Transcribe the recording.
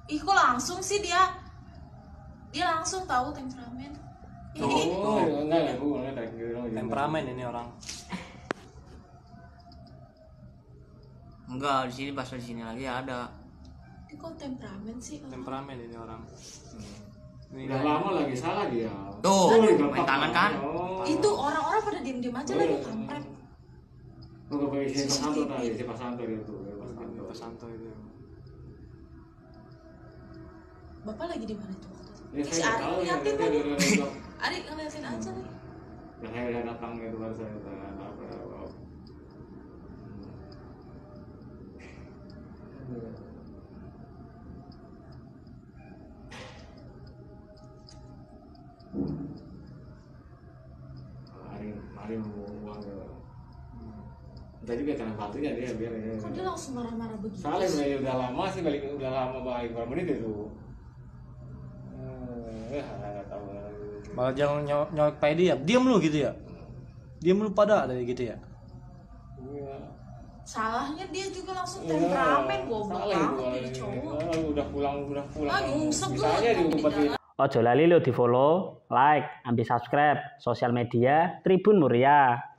Ih kok langsung sih dia langsung tahu temperamen. Enggak, gue ngeliat Temperamen ini orang. Enggak, di sini pas di sini lagi ada. Ih kok temperamen sih? Temperamen ini orang. Ini udah lama lagi salah dia. Tuh, main tangan kan? Itu orang-orang pada diem-diem aja lagi kampret. Gue pakai si Pasanto tadi, si Pasanto itu. Pasanto itu. Bapak lagi di mana tuh waktu itu? Ya, Si saya Ari tahu ya, ngeliatin dia lagi. udah Ari ngeliatin aja lagi. ya saya udah datang gitu baru saya udah apa. Mari mau uang ya. Tadi juga karena batunya dia biar ya. Kok dia langsung marah-marah begitu? Salah udah lama sih udah lama balik berapa menit itu. Nggak tahu. Malah jangan nyolek pai dia. Diam lu gitu ya. Diam lu pada ada gitu ya. Iya. Salahnya dia juga langsung temperamen goblok banget jadi cowok. Udah pulang. Ah nyungsep lu Misalnya tapi di diumpet dalam. Ojo lali lo di follow, like, ambil subscribe sosial media Tribun Muria.